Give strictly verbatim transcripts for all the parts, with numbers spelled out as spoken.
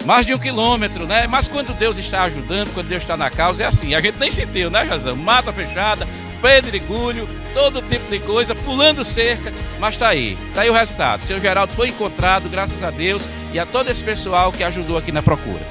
Mais de um quilômetro, né? Mas quando Deus está ajudando, quando Deus está na causa, é assim. A gente nem sentiu, né, Jazão? Mata fechada, pedregulho, todo tipo de coisa, pulando cerca, mas tá aí. Tá aí o resultado. Seu Geraldo foi encontrado, graças a Deus, e a todo esse pessoal que ajudou aqui na procura.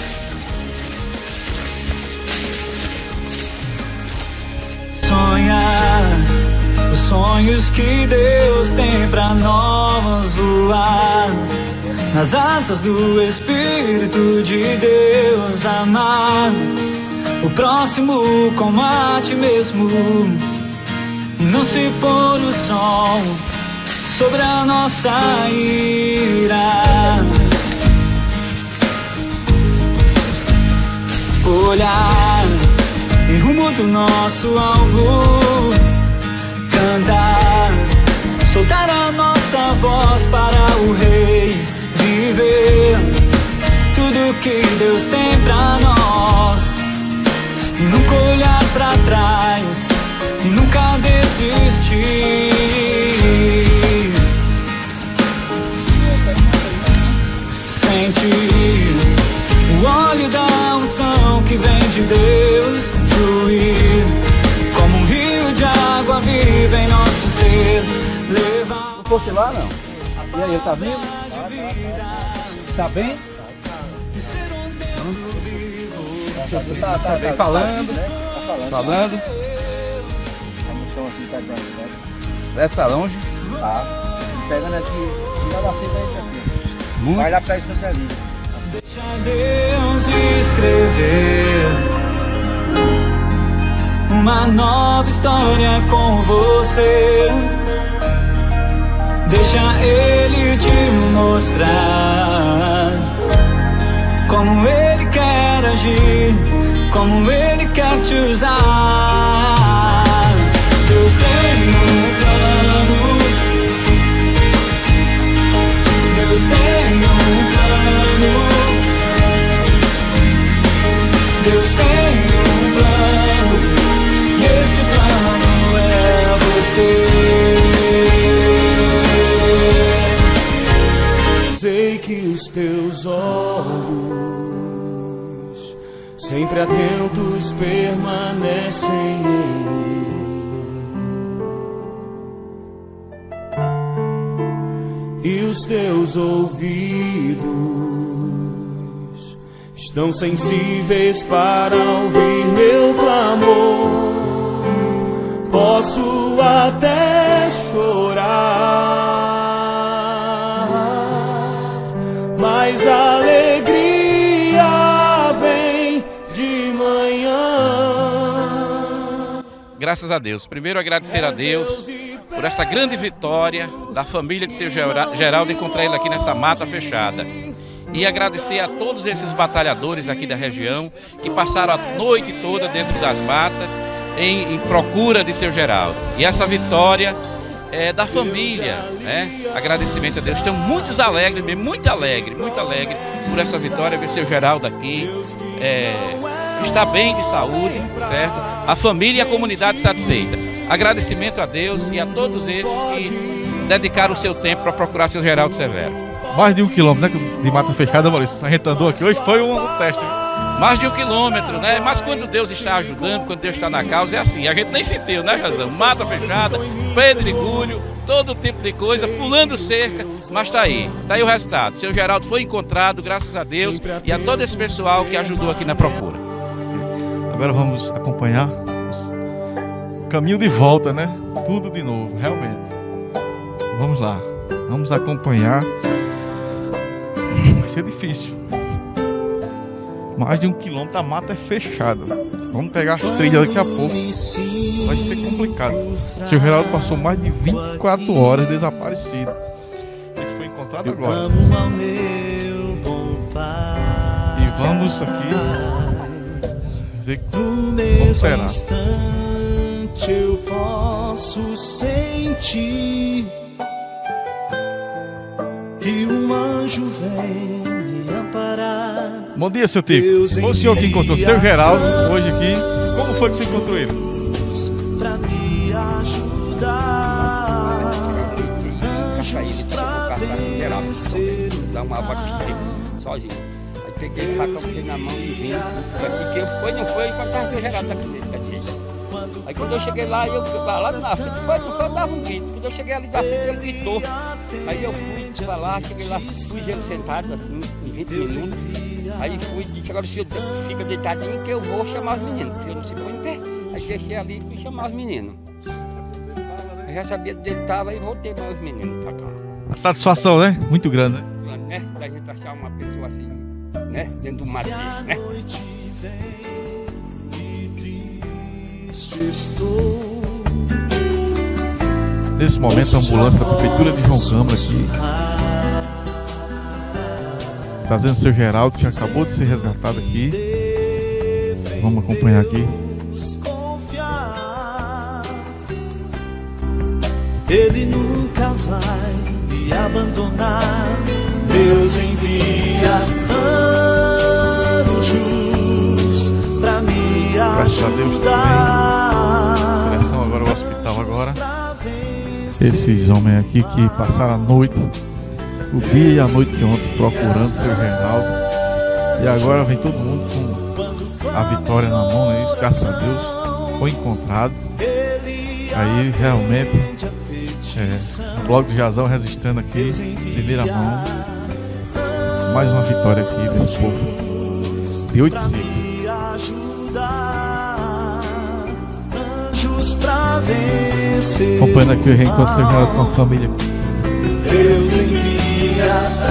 Sonhar os sonhos que Deus tem pra nós, voar nas asas do Espírito de Deus, amar o próximo como a ti mesmo, e não se pôr o sol sobre a nossa ira. Olhar em rumo do nosso alvo, cantar, soltar a nossa voz para o Rei, viver tudo que Deus tem pra nós, e nunca olhar pra trás, e nunca desistir. Sentir o óleo da unção que vem de Deus, fluir como um rio de água viva em nosso ser, levar... Não fosse lá, não? E aí, tá vindo? Tá bem? Tá, tá, tá bem, falando, falando. A moção aqui tá grande, né? Deve estar longe. Tá. Pegando aqui, não dá fita aí, aqui. Vai lá pra Santa Lívia. Deixa Deus escrever uma nova história com você. Deixa Ele te mostrar como Ele quer agir, como Ele quer te usar. Deus tem um plano, Deus tem um plano, Deus tem um plano, e esse plano é você. Sei que os teus olhos, sempre atentos, permanecem em mim. E os teus ouvidos estão sensíveis para ouvir meu clamor. Posso até chorar, mas a alegria vem de manhã. Graças a Deus. Primeiro agradecer a Deus por essa grande vitória da família de seu Geraldo, encontrar ele aqui nessa mata fechada. E agradecer a todos esses batalhadores aqui da região que passaram a noite toda dentro das matas em, em procura de seu Geraldo. E essa vitória é da família, né? Agradecimento a Deus. Estamos muito alegres, muito alegres, muito alegres por essa vitória, ver seu Geraldo aqui. É, está bem de saúde, certo? A família e a comunidade satisfeita. Agradecimento a Deus e a todos esses que dedicaram o seu tempo para procurar seu Geraldo Severo. Mais de um quilômetro, né, de mata fechada, Maurício. A gente andou aqui hoje, foi um, um teste. Mais de um quilômetro, né? Mas quando Deus está ajudando, quando Deus está na causa, é assim. A gente nem sentiu, né, Jazão? Mata fechada, pedregulho, todo tipo de coisa, pulando cerca, mas tá aí. Tá aí o resultado. Seu Geraldo foi encontrado, graças a Deus, e a todo esse pessoal que ajudou aqui na procura. Agora vamos acompanhar o caminho de volta, né? Tudo de novo, realmente. Vamos lá. Vamos acompanhar. Vai ser difícil. Mais de um quilômetro, a mata é fechada. Vamos pegar as trilhas daqui a pouco. Vai ser complicado. Seu Geraldo passou mais de vinte e quatro horas desaparecido. Ele foi encontrado agora. E vamos aqui ver como será. Eu posso sentir que um anjo vem me amparar. Bom dia, seu Tico. Foi o senhor que encontrou seu Geraldo hoje aqui. Como foi que você encontrou ele? Pra me ajudar. Caçar ele, caçar seu Geraldo. Dar uma água aqui sozinho. Aí peguei o facão, fiquei na mão e vim. Aqui, quem foi, não foi, enquanto estava seu Geraldo aqui nesse cantinho. Aí quando eu cheguei lá, eu lá, lá na frente, foi, não foi, eu dava um grito. Quando eu cheguei ali na frente, ele gritou. Aí eu fui pra lá, cheguei lá, fui ele sentado assim, em vinte minutos. Aí fui, disse, agora o senhor fica deitadinho que eu vou chamar os meninos, porque eu não se põe em pé. Aí deixei ali e fui chamar os meninos. Eu já sabia onde ele estava e voltei para os meninos pra cá. A satisfação, né? Muito grande, né? né? Da gente achar uma pessoa assim, né? Dentro do mar desse, né? Nesse momento, a ambulância da Prefeitura de João Câmara aqui, trazendo o seu Geraldo, que acabou de ser resgatado aqui. Vamos acompanhar aqui. Ele nunca vai me abandonar. Deus envia anjos pra me Graças a Deus ajudar. também. Direção agora ao hospital agora. Esses homens aqui que passaram a noite, o dia e a noite de ontem, procurando seu Geraldo. E agora vem todo mundo com a vitória na mão, é isso, graças a Deus. Foi encontrado. Aí realmente é, o blog do Jazão registrando aqui, em primeira mão, mais uma vitória aqui desse povo de oitocentos. Acompanhando aqui o reencontro do seu Geraldo com a família. Deus envia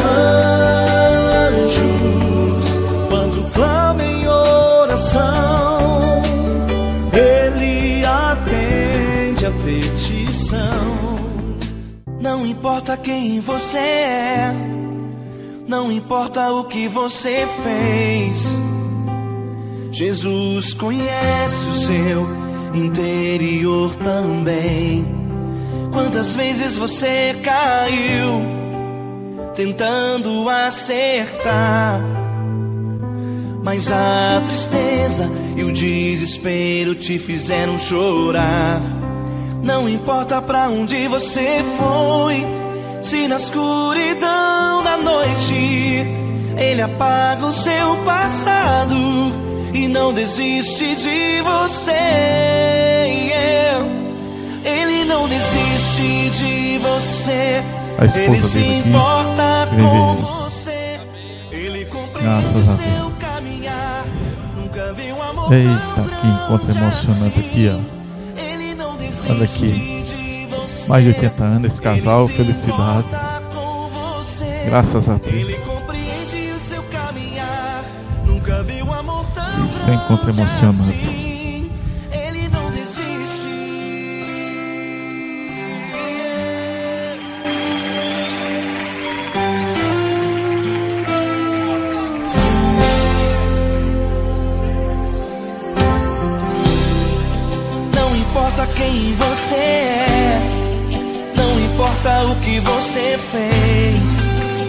anjos quando clama em oração. Ele atende a petição. Não importa quem você é, não importa o que você fez, Jesus conhece o seu interior também. Quantas vezes você caiu tentando acertar, mas a tristeza e o desespero te fizeram chorar. Não importa pra onde você foi, se na escuridão da noite Ele apaga o seu passado e não desiste de você. Ele não desiste de você. A esposa Ele se dele aqui, importa ele com vê. você. Ele compreende Graças o a seu caminhar. Nunca viu amor Eita, tão que encontro grande emocionante aqui, ó. Ele não desiste Olha aqui, de você. mais de oitenta anos, esse casal, felicidade. Com você. Graças a Deus. Ele compreende o seu caminhar. Nunca viu amor tão Isso é um encontro grande emocionante. assim. Ele não desiste. Não importa quem você é, não importa o que você fez,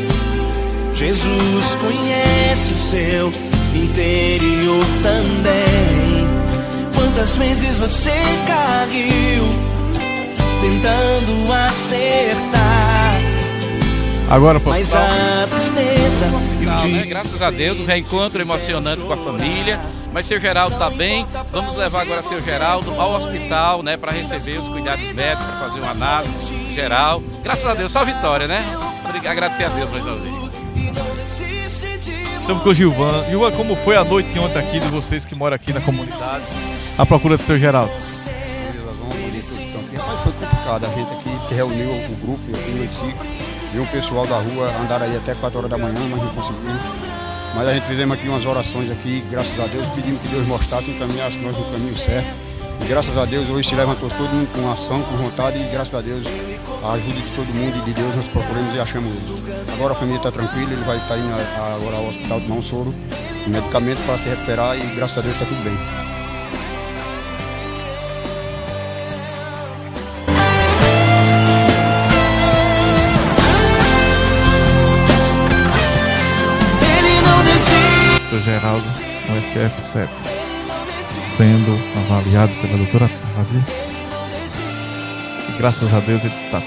Jesus conhece o seu interior também. Quantas vezes você caiu tentando acertar, Agora para o mas hospital. a tristeza e o Né? dia. Graças a Deus, um reencontro emocionante com a família. Mas seu Geraldo está bem. Vamos levar agora seu Geraldo ao hospital, né, para receber os cuidados médicos, para fazer uma análise geral. Graças a Deus, só vitória, né? Agradecer a Deus mais uma vez. Estamos com o Gilvan. Gilvan, como foi a noite de ontem aqui de vocês que moram aqui na comunidade, à procura do seu Geraldo? Mas foi complicado, a gente aqui se reuniu, o grupo aqui no Oiticico, viu o pessoal da rua andar aí até quatro horas da manhã, mas não conseguimos. Mas a gente fizemos aqui umas orações aqui, graças a Deus, pedimos que Deus mostrasse, encaminhasse nós no caminho certo. E graças a Deus hoje se levantou todo mundo com ação, com vontade, e graças a Deus a ajuda de todo mundo e de Deus nós procuramos e achamos eles. Agora a família está tranquila, ele vai estar indo agora ao hospital tomar um soro, um medicamento para se recuperar e graças a Deus está tudo bem. Seu Geraldo, no S F sete, sendo avaliado pela doutora Tazi. E graças a Deus ele está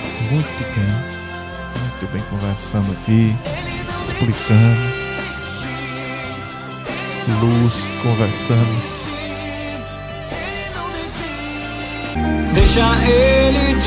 muito bem, muito bem conversando aqui, explicando. luz, conversando. Deixa ele